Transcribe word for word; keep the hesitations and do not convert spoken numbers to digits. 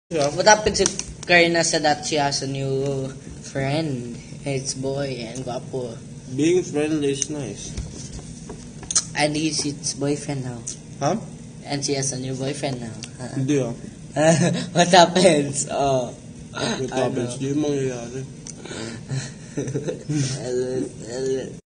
Yeah. What happens if Karina said that she has a new friend? It's boy and guapo. Being friendly is nice. And he's its boyfriend now. Huh? And she has a new boyfriend now. Hindi ah. What happens? Oh. What happens? Di mangyayari.